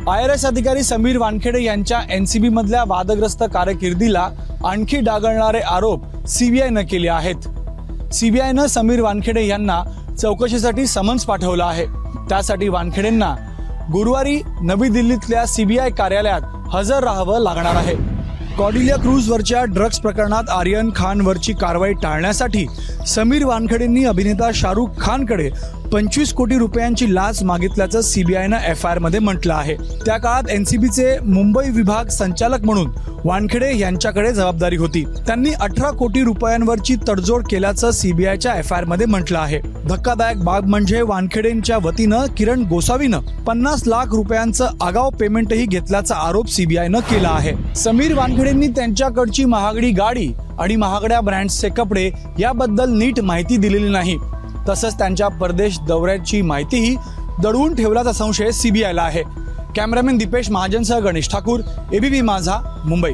IRS अधिकारी समीर वानखेडे यांच्या NCB मधल्या वादग्रस्त कारकिर्दीला आणखी डागळणारे आरोप CBIनं केले आहेत। CBIनं समीर वानखेडे यांना चौकशीसाठी समन्स पाठवलं आहे। त्यासाठी वानखेडेंना गुरुवारी नवी दिल्लीतल्या CBI कार्यालयात हजर राहावं लागणार आहे। कॉर्डिलिया क्रूजवरच्या ड्रग्ज प्रकरणात आर्यन खानवरची कारवाई टाळण्यासाठी समीर वानखेडेंनी अभिनेता शाहरुख खानकडे 25 कोटी रुपयांची लाच मागितल्याचं CBIनं FIR मध्ये म्हटलं आहे। त्या काळात NCBचे मुंबई विभाग संचालक म्हणून वानखेडे यांच्याकडे जबाबदारी होती। त्यांनी 18 कोटी रुपयांवरची तडजोड केल्याचं CBIच्या FIR मध्ये म्हटलं आहे। धक्कादायक बाब म्हणजे वानखेडेंच्या वतीनं किरण गोसावीनं 50 लाख रुपयांचं आगाऊ पेमेंटही घेतल्याचा आरोप CBIनं केला आहे। समीर वानखेडेंनी त्यांच्याकडची महागडी गाडी आणि महागड्या ब्रँड्सचे कपडे याबद्दल नीट माहिती दिलेली नाही। तसंच त्यांच्या परदेश दौऱ्याची माहितीही दडवून ठेवल्याचा संशय CBIला आहे। कॅमेरामॅन दीपेश महाजनसह गणेश ठाकूर, ABP माझा, मुंबई।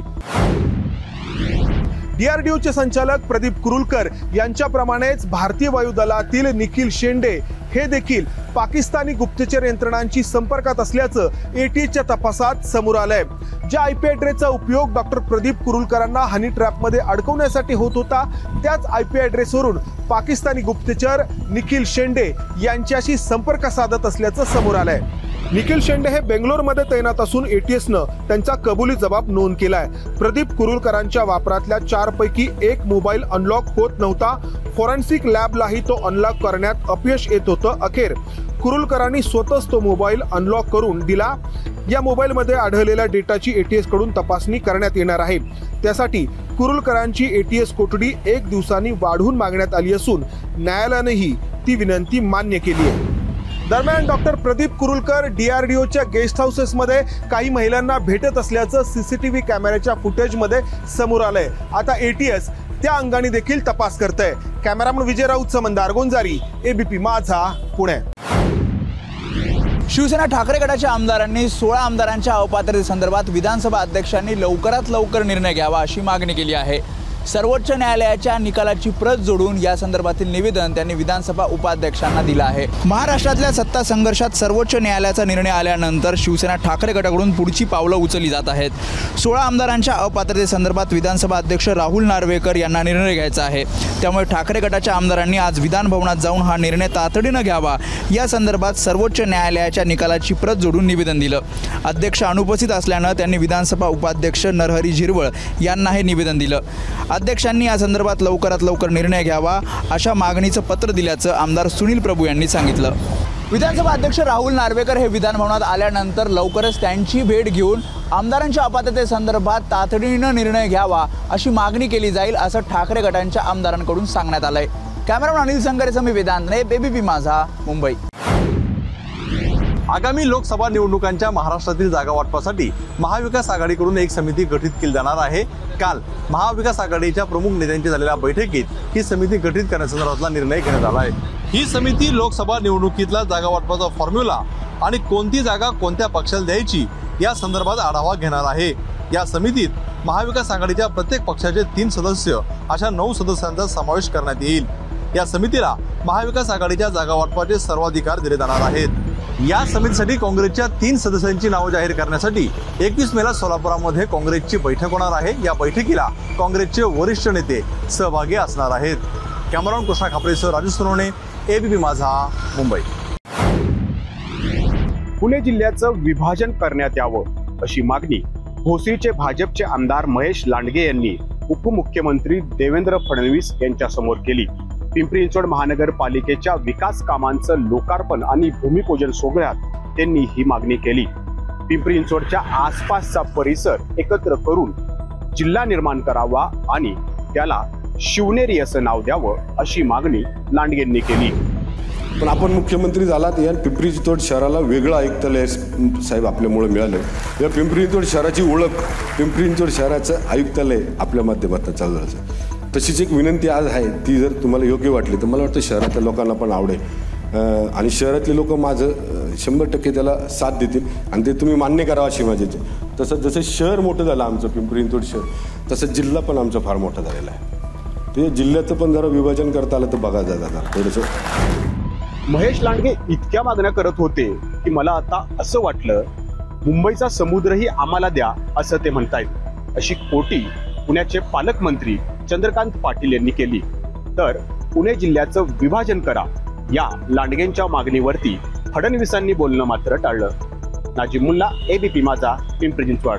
DRDOचे संचालक प्रदीप कुरुलकर यांच्याप्रमाणेच भारतीय वायुदलातील निखिल शेंडे हे देखील पाकिस्तानी गुप्तचर यंत्रणांची संपर्कात असल्याचं ATSच्या तपासात समोर आलंय। ज्या IP ॲड्रेसचा उपयोग डॉक्टर प्रदीप कुरुलकरांना हनी ट्रॅपमध्ये अडकवण्यासाठी होत होता, त्याच IP ॲड्रेसवरून पाकिस्तानी गुप्तचर निखिल शेंडे यांच्याशी संपर्क साधत असल्याचं समोर आलंय। निखिल शेंडे हे बेंगलोरमध्ये तैनात असून ATSनं त्यांचा कबुली जबाब नोंद केलाय। प्रदीप कुरुलकरांच्या वापरातल्या 4 पैकी 1 मोबाईल अनलॉक होत नव्हता। फॉरेन्सिक लॅबलाही तो अनलॉक करण्यात अपयश येत होतं। अखेर कुरुलकरांनी स्वतःच तो मोबाईल अनलॉक करून दिला। या मोबाईलमध्ये आढळलेल्या डेटाची ATS कडून तपासणी करण्यात येणार आहे। त्यासाठी कुरुलकरांची ATS कोठडी 1 दिवसांनी वाढवून मागण्यात आली असून न्यायालयानेही ती विनंती मान्य केली आहे। दरम्यान डॉक्टर प्रदीप कुरुलकर DRDOच्या गेस्ट हाऊसेसमध्ये काही महिलांना भेटत असल्याचं CCTV कॅमेऱ्याच्या फुटेजमध्ये समोर आलंय। आता ATS त्या अंगाने देखील तपास करतंय। Cameraman Vijay Raut, Mandar Gonjari, ABP Majha, Pune. शिवसेना ठाकरे गटाच्या आमदारांनी 16 आमदारांच्या अपात्रतेसंदर्भात विधानसभा अध्यक्षांनी लवकरात लवकर निर्णय घ्यावा अशी मागणी केली आहे। सर्वोच्च न्यायालयाच्या निकालाची प्रत जोडून या संदर्भातील निवेदन त्यांनी विधानसभा उपाध्यक्षांना दिलं आहे। महाराष्ट्रातल्या सत्ता संघर्षात सर्वोच्च न्यायालयाचा निर्णय आल्यानंतर शिवसेना ठाकरे गटाकडून पुढची पावलं उचलली जात आहेत। 16 आमदारांच्या अपात्रतेसंदर्भात विधानसभा अध्यक्ष राहुल नार्वेकर यांना निर्णय घ्यायचा आहे। त्यामुळे ठाकरे गटाच्या आमदारांनी आज विधान भवनात जाऊन हा निर्णय तातडीनं घ्यावा या संदर्भात सर्वोच्च न्यायालयाच्या निकालाची प्रत जोडून निवेदन दिलं। अध्यक्ष अनुपस्थित असल्यानं त्यांनी विधानसभा उपाध्यक्ष नरहरी झिरवळ यांना हे निवेदन दिलं। अध्यक्षांनी या संदर्भात लवकरात लवकर निर्णय घ्यावा अशा मागणीचं पत्र दिल्याचं आमदार सुनील प्रभू यांनी सांगितलं। विधानसभा अध्यक्ष राहुल नार्वेकर हे विधान भवनात आल्यानंतर लवकरच त्यांची भेट घेऊन आमदारांच्या अपात्रतेसंदर्भात तातडीनं निर्णय घ्यावा अशी मागणी केली जाईल असं ठाकरे गटांच्या आमदारांकडून सांगण्यात आलंय। कॅमेरामन अनिल संगरेसह मी वेदांत, ABP माझा, मुंबई। आगामी लोकसभा निवडणुकांच्या महाराष्ट्रातील जागा वाटपासाठी महाविकास आघाडीकडून एक समिती गठीत केली जाणार आहे। काल महाविकास आघाडीच्या प्रमुख नेत्यांची झालेल्या बैठकीत ही समिती गठीत करण्यासंदर्भातला निर्णय घेण्यात आला आहे। ही समिती लोकसभा निवडणुकीतला जागा वाटपाचा फॉर्म्युला आणि कोणती जागा कोणत्या पक्षाला द्यायची या संदर्भात आढावा घेणार आहे। या समितीत महाविकास आघाडीच्या प्रत्येक पक्षाचे 3 सदस्य अशा 9 सदस्यांचा समावेश करण्यात येईल। या समितीला महाविकास आघाडीच्या जागा वाटपाचे सर्वाधिकार दिले जाणार आहेत। या समितीसाठी काँग्रेसच्या 3 सदस्यांची नावं जाहीर करण्यासाठी 21 मेला सोलापुरामध्ये काँग्रेसची बैठक होणार आहे। या बैठकीला काँग्रेसचे वरिष्ठ नेते सहभागी असणार आहेत। कॅमेरामन कृष्णा खापरेसह राजू सोनवणे, ABP माझा, मुंबई। पुणे जिल्ह्याचं विभाजन करण्यात यावं अशी मागणी भोसरीचे भाजपचे आमदार महेश लांडगे यांनी उपमुख्यमंत्री देवेंद्र फडणवीस यांच्या समोर केली। पिंपरी चिंचवड महानगरपालिकेच्या विकास कामांचं लोकार्पण आणि भूमिपूजन सोहळ्यात त्यांनी ही मागणी केली। पिंपरी चिंचवडच्या आसपासचा परिसर एकत्र करून जिल्हा निर्माण करावा आणि त्याला शिवनेरी असं नाव द्यावं अशी मागणी लांडगेंनी केली। पण आपण मुख्यमंत्री झालात या पिंपरी चिंचवड शहराला वेगळं आयुक्तालय साहेब आपल्यामुळे मिळालं। या पिंपरी चिंचवड शहराची ओळख पिंपरी चिंचवड शहराचं आयुक्तालय आपल्या माध्यमातून चालू झालं। तशीच एक विनंती आज आहे, ती जर तुम्हाला योग्य वाटली तर मला वाटतं शहरातल्या लोकांना पण आवडेल आणि शहरातले लोक माझं 100% त्याला साथ देतील आणि ते तुम्ही मान्य करावं अशी माझी। तसं जसं शहर मोठं झालं आमचं पिंपरी चिंचवड शहर, तसं जिल्हा पण आमचा फार मोठा झालेला आहे। ते जिल्ह्याचं पण जरा विभाजन करता आलं तर बघा जाता थोडंसं। महेश लांडगे इतक्या मागण्या करत होते की मला आता असं वाटलं मुंबईचा समुद्रही आम्हाला द्या असं ते म्हणतायत अशी कोटी पुण्याचे पालकमंत्री चंद्रकांत पाटील यांनी केली। तर पुणे जिल्ह्याचं विभाजन करा या लांडगेंच्या मागणीवरती फडणवीसांनी बोलणं मात्र टाळलं। नाजिम मुल्ला, एबीपी माझा, पिंपरी चिंचवड।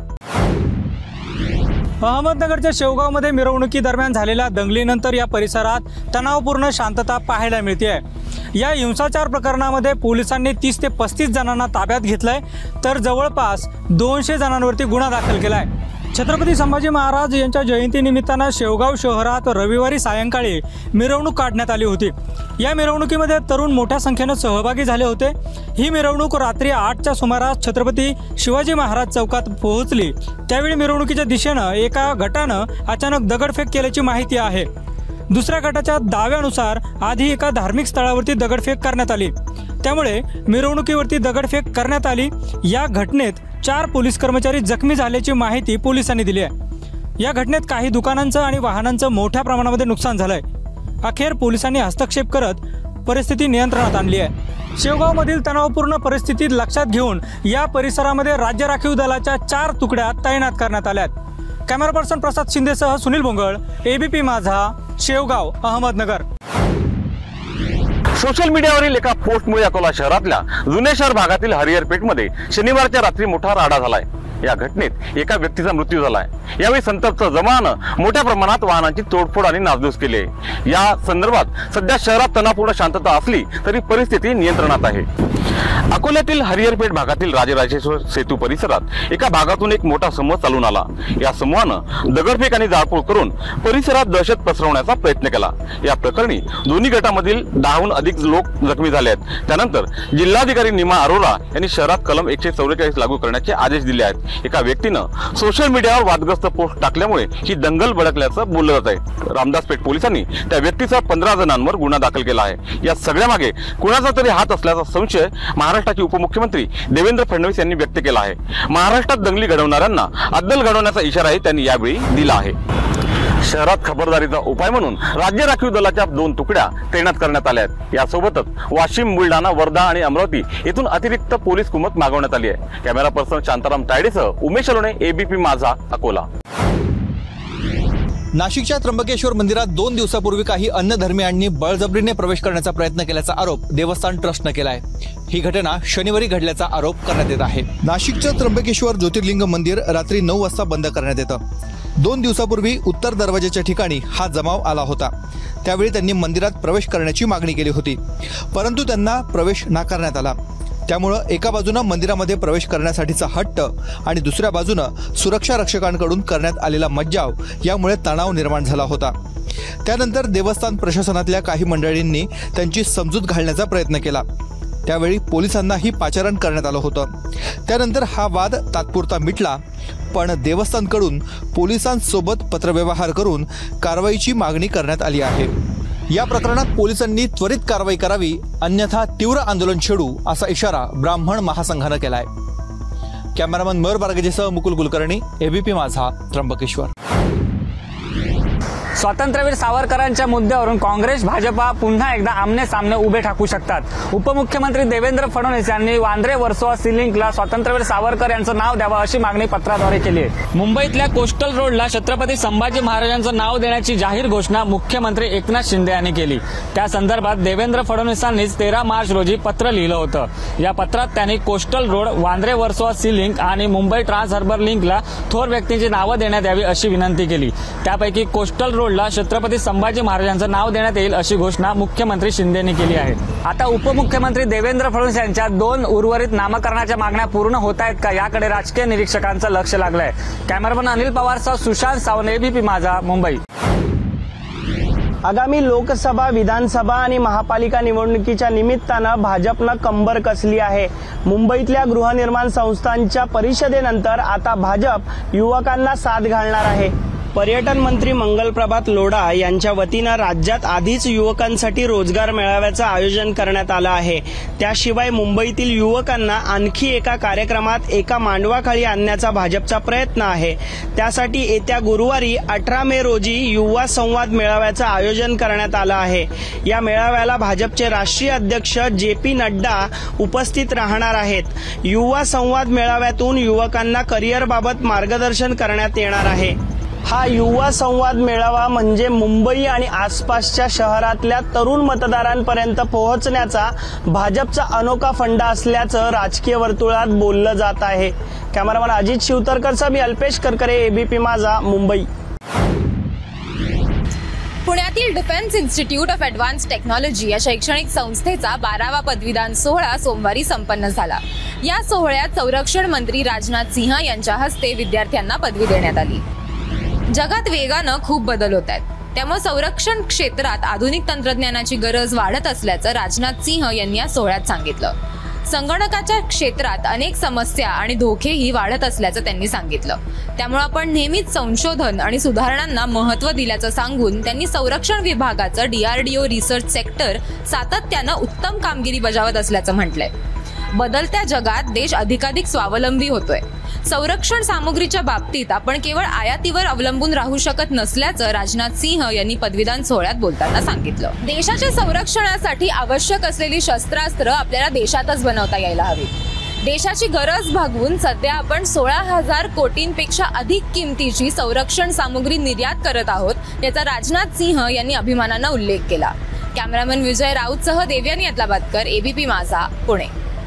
अहमदनगरच्या शेवगावमध्ये मिरवणुकीदरम्यान झालेल्या दंगलीनंतर या परिसरात तणावपूर्ण शांतता पाहायला मिळते। या हिंसाचार प्रकरणामध्ये पोलिसांनी 30 ते 35 जणांना ताब्यात घेतलंय, तर जवळपास 200 जणांवरती गुन्हा दाखल केलाय। छत्रपती संभाजी महाराज यांच्या जयंतीनिमित्तानं शेवगाव शहरात रविवारी सायंकाळी मिरवणूक काढण्यात आली होती। या मिरवणुकीमध्ये तरुण मोठ्या संख्येने सहभागी झाले होते। ही मिरवणूक रात्री 8च्या सुमारास छत्रपती शिवाजी महाराज चौकात पोहोचली। त्यावेळी मिरवणुकीच्या दिशेनं एका गटानं अचानक दगडफेक केल्याची माहिती आहे। दुसऱ्या गटाच्या दाव्यानुसार आधी एका धार्मिक स्थळावरती दगडफेक करण्यात आली, त्यामुळे मिरवणुकीवरती दगडफेक करण्यात आली। या घटनेत 4 पोलीस कर्मचारी जखमी झाल्याची माहिती पोलिसांनी दिली आहे। या घटनेत काही दुकानांचं आणि वाहनांचं मोठ्या प्रमाणामध्ये नुकसान झालंय। अखेर पोलिसांनी हस्तक्षेप करत परिस्थिती नियंत्रणात आणली आहे। शेवगावमधील तणावपूर्ण परिस्थिती लक्षात घेऊन या परिसरामध्ये राज्य राखीव दलाच्या 4 तुकड्या तैनात करण्यात आल्यात। कॅमेरा पर्सन प्रसाद शिंदेसह सुनील भोंगळ, एबीपी माझा, शेवगाव, अहमदनगर। सोशल मीडियावरील एका पोस्टमुळे अकोला शहरातल्या जुने शहर भागातील हरिहरपेठमध्ये शनिवारच्या रात्री मोठा राडा झालाय। या घटनेत एका व्यक्तीचा मृत्यू झालाय। यावेळी संतप्त जमावानं मोठ्या प्रमाणात वाहनांची तोडफोड आणि नासधूस केली आहे। या संदर्भात सध्या शहरात तणावपूर्ण शांतता असली तरी परिस्थिती नियंत्रणात आहे। अकोल्यातील हरिहरपेठ भागातील राजराजेश्वर सेतू परिसरात एका भागातून एक मोठा समूह चालून आला। या समूहानं दगडफेक आणि जाळपोळ करून परिसरात दहशत पसरवण्याचा प्रयत्न केला। या प्रकरणी दोन्ही गटामधील 10हून अधिक लोक जखमी झाले आहेत। त्यानंतर जिल्हाधिकारी निमा अरोरा यांनी शहरात कलम 144 लागू करण्याचे आदेश दिले आहेत। एका व्यक्तीनं सोशल मीडियावर वादग्रस्त पोस्ट टाकल्यामुळे ही दंगल भडकल्याचं बोललं जात आहे। रामदासपेठ पोलिसांनी त्या व्यक्तीचा 15 जणांवर गुन्हा दाखल केला आहे। या सगळ्या मागे कुणाचा तरी हात असल्याचा संशय महाराष्ट्राचे उपमुख्यमंत्री देवेंद्र फडणवीस यांनी व्यक्त केला आहे। महाराष्ट्रात दंगली घडवणाऱ्यांना अद्दल घडवण्याचा इशाराही त्यांनी यावेळी दिला आहे। शहरात खबरदारीचा उपाय म्हणून राज्य राखीव दलाच्या 2 तुकड्या तैनात करण्यात आल्या आहेत। यासोबतच वाशिम, बुलढाणा, वर्धा आणि अमरावती येथून अतिरिक्त पोलीस कुमक मागवण्यात आली आहे। कॅमेरा पर्सन शांताराम तायडेसह उमेश अलोणे, एबीपी माझा, अकोला। नाशिकच्या त्र्यंबकेश्वर मंदिरात 2 दिवसापूर्वी काही अन्नधर्मीयांनी बळजबरीने प्रवेश करण्याचा प्रयत्न केल्याचा आरोप देवस्थान ट्रस्टनं केलाय। ही घटना शनिवारी घडल्याचा आरोप करण्यात येत आहे। नाशिकचं त्र्यंबकेश्वर ज्योतिर्लिंग मंदिर रात्री 9 वाजता बंद करण्यात येतं। 2 दिवसापूर्वी उत्तर दरवाजाच्या ठिकाणी हा जमाव आला होता। त्यावेळी त्यांनी मंदिरात प्रवेश करण्याची मागणी केली होती, परंतु त्यांना प्रवेश नाकारण्यात आला। त्यामुळं एका बाजूनं मंदिरामध्ये प्रवेश करण्यासाठीचा हट्ट आणि दुसऱ्या बाजूनं सुरक्षा रक्षकांकडून करण्यात आलेला मज्जाव यामुळे तणाव निर्माण झाला होता। त्यानंतर देवस्थान प्रशासनातल्या काही मंडळींनी त्यांची समजूत घालण्याचा प्रयत्न केला। त्यावेळी पोलिसांनाही पाचारण करण्यात आलं होतं। त्यानंतर हा वाद तात्पुरता मिटला, पण देवस्थानकडून पोलिसांसोबत पत्रव्यवहार करून कारवाईची मागणी करण्यात आली आहे। या प्रकरणात पोलिसांनी त्वरित कारवाई करावी, अन्यथा तीव्र आंदोलन छेडू असा इशारा ब्राह्मण महासंघानं केलाय। कॅमेरामन मयूर बारगेसह मुकुल कुलकर्णी, एबीपी माझा, त्र्यंबकेश्वर। स्वातंत्र्यवीर सावरकरांच्या मुद्द्यावरून काँग्रेस भाजपा पुन्हा एकदा आमने सामने उभे ठाकू शकतात। उपमुख्यमंत्री देवेंद्र फडणवीस यांनी वांद्रे वर्सोवा सी लिंकला स्वातंत्र्यवीर सावरकर यांचं नाव द्यावं अशी मागणी पत्राद्वारे केली आहे। मुंबईतल्या कोस्टल रोडला छत्रपती संभाजी महाराजांचं नाव देण्याची जाहीर घोषणा मुख्यमंत्री एकनाथ शिंदे यांनी केली। त्या संदर्भात देवेंद्र फडणवीसांनीच 13 मार्च रोजी पत्र लिहिलं होतं। या पत्रात त्यांनी coastal road, Vandre Versova sea link आणि मुंबई ट्रान्स हार्बर लिंकला थोर व्यक्तींची नावं देण्यात यावी अशी विनंती केली। त्यापैकी कोस्टल रोडला छत्रपती संभाजी महाराजांचं नाव देण्यात येईल अशी घोषणा मुख्यमंत्री शिंदेनी केली आहे। आता उपमुख्यमंत्री देवेंद्र फडणवीस यांच्या 2 उर्वरित नामकरणाच्या मागण्या पूर्ण होत आहेत का याकडे राजकीय निरीक्षकांचं लक्ष लागलंय। कॅमेरामन अनिल पवारसह सुशांत सावंत, एबीपी माझा, मुंबई। आगामी लोकसभा, विधानसभा आणि महापालिका निवडणुकीच्या निमित्तानं भाजपनं कंबर कसली आहे। मुंबईतल्या गृहनिर्माण संस्थांच्या परिषदेनंतर आता भाजप युवकांना साथ घालणार आहे। पर्यटन मंत्री मंगलप्रभात लोढा यांच्या वतीनं राज्यात आधीच युवकांसाठी रोजगार मेळाव्याचं आयोजन करण्यात आलं आहे। त्याशिवाय मुंबईतील युवकांना आणखी एका कार्यक्रमात एका मांडवाखाली आणण्याचा भाजपचा प्रयत्न आहे। त्यासाठी येत्या गुरुवारी 18 मे रोजी युवा संवाद मेळाव्याचं आयोजन करण्यात आलं आहे। या मेळाव्याला भाजपचे राष्ट्रीय अध्यक्ष JP नड्डा उपस्थित राहणार आहेत। युवा संवाद मेळाव्यातून युवकांना करिअरबाबत मार्गदर्शन करण्यात येणार आहे। हा युवा संवाद मेळावा म्हणजे मुंबई आणि आसपासच्या शहरातल्या तरुण मतदारांपर्यंत पोहोचण्याचा भाजपचा अनोखा फंडा असल्याचं राजकीय वर्तुळात बोललं जात आहे। कॅमेरामन अजित शिवतरकरसह मी अल्पेश करकरे, ABP माझा, मुंबई। पुण्यातील defence institute of advance technology या शैक्षणिक संस्थेचा 12वा पदवीदान सोहळा सोमवारी संपन्न झाला। या सोहळ्यात संरक्षण मंत्री राजनाथ सिंह यांच्या हस्ते विद्यार्थ्यांना पदवी देण्यात आली। जगात वेगानं खूप बदल होत आहेत, त्यामुळे संरक्षण क्षेत्रात आधुनिक तंत्रज्ञानाची गरज वाढत असल्याचं राजनाथ सिंह यांनी या सोहळ्यात सांगितलं। संगणकाच्या क्षेत्रात अनेक समस्या आणि धोकेही वाढत असल्याचं त्यांनी सांगितलं। त्यामुळे आपण नेहमीच संशोधन आणि सुधारणांना महत्त्व दिल्याचं सांगून त्यांनी संरक्षण विभागाचं DRDO रिसर्च सेक्टर सातत्यानं उत्तम कामगिरी बजावत असल्याचं म्हटलंय। बदलत्या जगात देश अधिकाधिक स्वावलंबी होतोय। संरक्षण सामुग्रीच्या बाबतीत आपण केवळ आयातीवर अवलंबून राहू शकत नसल्याचं राजनाथ सिंह यांनी पदवीदान सोहळ्यात बोलताना सांगितलं। देशाच्या संरक्षणासाठी आवश्यक असलेली शस्त्रास्त्र आपल्याला देशातच बनवता यायला हवी। देशाची गरज भागवून सध्या आपण 16,000 कोटींपेक्षा अधिक किमतीची संरक्षण सामुग्री निर्यात करत आहोत, याचा राजनाथ सिंह यांनी अभिमानानं उल्लेख केला। कॅमेरामन विजय राऊतसह देवयानी अदलाबादकर, ABP माझा, पुणे।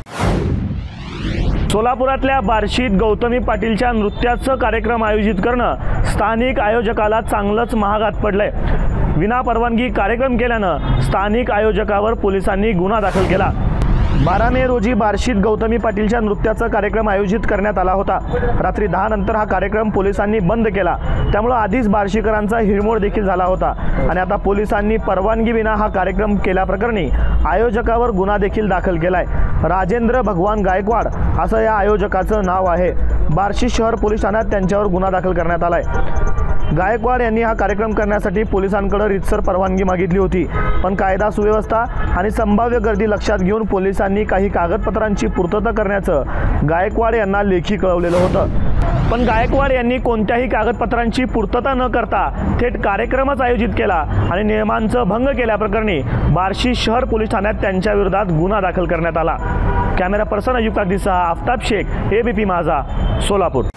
सोलापुरातल्या बार्शीत गौतमी पाटीलच्या नृत्याचं कार्यक्रम आयोजित करणं स्थानिक आयोजकाला चांगलंच महागात पडलंय। विनापरवानगी कार्यक्रम केल्यानं स्थानिक आयोजकावर पोलिसांनी गुन्हा दाखल केला। 12 मे रोजी बार्शीत गौतमी पाटीलच्या नृत्याचा कार्यक्रम आयोजित करण्यात आला होता। रात्री 10 नंतर हा कार्यक्रम पोलिसांनी बंद केला, त्यामुळे आधीच बार्शीकरांचा हिरमोड देखील झाला होता आणि आता पोलिसांनी परवानगी विना हा कार्यक्रम केल्याप्रकरणी आयोजकावर गुन्हा देखील दाखल केलाय। राजेंद्र भगवान गायकवाड असं या आयोजकाचं नाव आहे। बार्शी शहर पोलीस ठाण्यात त्यांच्यावर गुन्हा दाखल करण्यात आलाय। गायकवाड यांनी हा कार्यक्रम करण्यासाठी पोलिसांकडे रीतसर परवानगी मागितली होती, पण कायदा सुव्यवस्था आणि संभाव्य गर्दी लक्षात घेऊन पोलिसांनी काही कागदपत्रांची पूर्तता करण्याचं गायकवाड यांना लेखी कळवलेलं होतं। पण गायकवाड यांनी कोणत्याही कागदपत्रांची पूर्तता न करता थेट कार्यक्रमच आयोजित केला आणि नियमांचं भंग केल्याप्रकरणी बार्शी शहर पोलीस ठाण्यात त्यांच्या विरोधात गुन्हा दाखल करण्यात आला। कॅमेरा पर्सन अयुब कागदीसह आफताब शेख, ABP माझा, सोलापूर।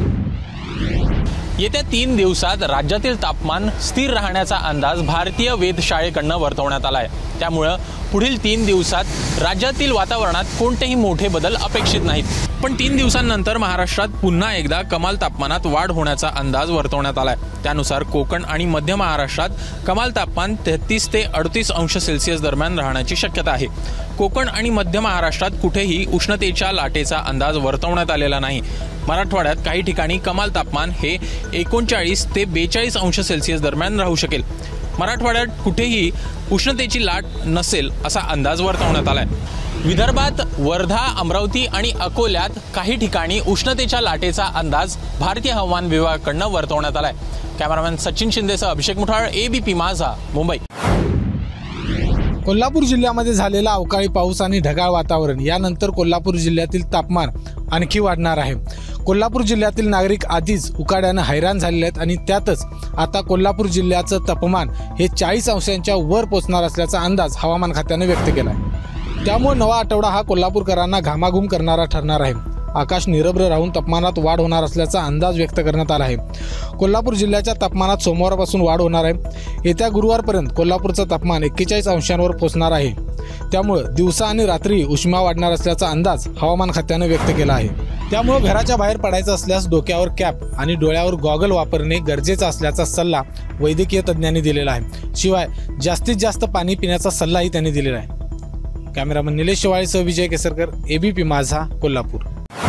येत्या 3 दिवसात राज्यातील तापमान स्थिर राहण्याचा अंदाज भारतीय वेधशाळेकडून वर्तवण्यात आलाय। त्यामुळे पुढील 3 दिवसात राज्यातील वातावरणात कोणतेही मोठे बदल अपेक्षित नाहीत। पण 3 दिवसांनंतर महाराष्ट्रात पुन्हा एकदा कमाल तापमानात वाढ होण्याचा अंदाज वर्तवण्यात आलाय। त्यानुसार कोकण आणि मध्य महाराष्ट्रात कमाल तापमान 33 ते 38 अंश सेल्सिअस दरम्यान राहण्याची शक्यता आहे। कोकण आणि मध्य महाराष्ट्रात कुठेही उष्णतेच्या लाटेचा अंदाज वर्तवण्यात आलेला नाही। मराठवाड्यात काही ठिकाणी कमाल तापमान हे 39 ते 42 अंश सेल्सिअस दरम्यान राहू शकेल। मराठवाड्यात कुठेही उष्णतेची लाट नसेल असा अंदाज वर्तवण्यात आलाय। विदर्भात वर्धा, अमरावती आणि अकोल्यात काही ठिकाणी उष्णतेच्या लाटेचा अंदाज भारतीय हवामान विभागाकडून वर्तवण्यात आलाय। कॅमेरामॅन सचिन शिंदेसह अभिषेक मुठाळ, ABP माझा, मुंबई। कोल्हापूर जिल्ह्यामध्ये झालेला अवकाळी पाऊस आणि ढगाळ वातावरण यानंतर कोल्हापूर जिल्ह्यातील तापमान आणखी वाढणार आहे। कोल्हापूर जिल्ह्यातील नागरिक आधीच उकाड्यानं हैराण झालेले आहेत आणि त्यातच आता कोल्हापूर जिल्ह्याचं तापमान हे 40 अंशांच्या वर पोहोचणार असल्याचा अंदाज हवामान खात्याने व्यक्त केला आहे। त्यामुळे नवा आठवडा हा कोल्हापूरकरांना घामाघूम करणारा ठरणार आहे। आकाश निरभ्र राहून तापमानात वाढ होणार असल्याचा अंदाज व्यक्त करण्यात आला आहे। कोल्हापूर जिल्ह्याच्या तापमानात सोमवारपासून वाढ होणार आहे। येत्या गुरुवारपर्यंत कोल्हापूरचं तापमान 41 अंशांवर पोहोचणार आहे। त्यामुळे दिवसा आणि रात्री उष्मा वाढणार असल्याचा अंदाज हवामान खात्याने व्यक्त केला आहे। त्यामुळे घराच्या बाहेर पडायचं असल्यास डोक्यावर कॅप आणि डोळ्यावर गॉगल वापरणे गरजेचा असल्याचा सल्ला वैद्यकीय तज्ज्ञांनी दिलेला आहे। शिवाय जास्तीत जास्त पाणी पिण्याचा सल्लाही त्यांनी दिलेला आहे। कॅमेरामन निलेश शेवाळेसह विजय केसरकर, ABP माझा, कोल्हापूर।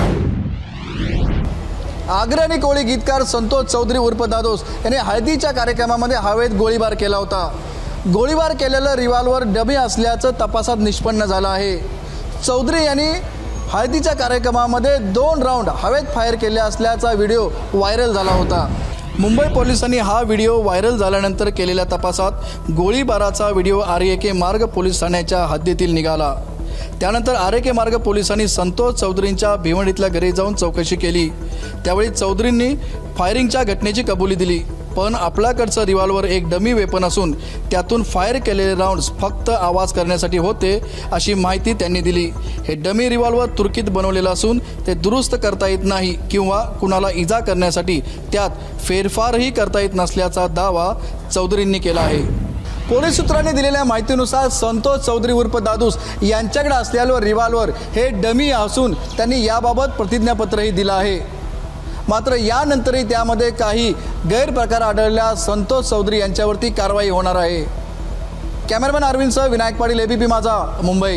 अग्रणी कोळी गीतकार संतोष चौधरी उर्फ दादोस याने हळदीच्या कार्यक्रमामध्ये हवेत गोळीबार केला होता। गोळीबार केलेलं रिव्हॉल्वर डमी असल्याचं तपासात निष्पन्न झालं आहे। चौधरी यांनी हळदीच्या कार्यक्रमामध्ये 2 राऊंड हवेत फायर केले असल्याचा व्हिडिओ व्हायरल झाला होता। मुंबई पोलिसांनी हा व्हिडिओ व्हायरल झाल्यानंतर केलेल्या तपासात गोळीबाराचा व्हिडिओ आर्यके मार्ग पोलीस ठाण्याच्या हद्दीतील निघाला। त्यानंतर आर्यके मार्ग पोलिसांनी संतोष चौधरींच्या भिवंडीतल्या घरी जाऊन चौकशी केली। त्यावेळी चौधरींनी फायरिंगच्या घटनेची कबुली दिली, पण आपल्याकडचं रिव्हॉल्वर एक डमी वेपन असून त्यातून फायर केलेले राऊंड्स फक्त आवाज करण्यासाठी होते अशी माहिती त्यांनी दिली। हे डमी रिव्हॉल्वर तुर्कीत बनवलेलं असून ते दुरुस्त करता येत नाही किंवा कुणाला इजा करण्यासाठी त्यात फेरफारही करता येत नसल्याचा दावा चौधरींनी केला आहे। पोलीस सूत्रांनी दिलेल्या माहितीनुसार संतोष चौधरी उर्फ दादूस यांच्याकडे असलेलं रिव्हॉल्वर हे डमी असून त्यांनी याबाबत प्रतिज्ञापत्रही दिलं आहे। मात्र यानंतरही त्यामध्ये काही गैरप्रकार आढळल्यास संतोष चौधरी यांच्यावरती कारवाई होणार आहे। कॅमेरामॅन अरविंदसह विनायक पाटील, एबीपी माझा, मुंबई।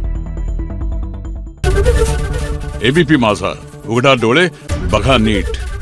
एबीपी माझा, उघडा डोळे बघा नीट।